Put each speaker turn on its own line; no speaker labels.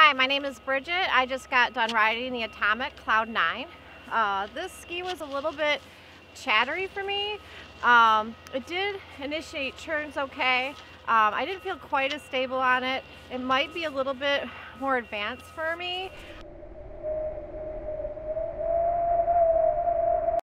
Hi, my name is Bridget. I just got done riding the Atomic Cloud 9. This ski was a little bit chattery for me. It did initiate turns okay. I didn't feel quite as stable on it. It might be a little bit more advanced for me.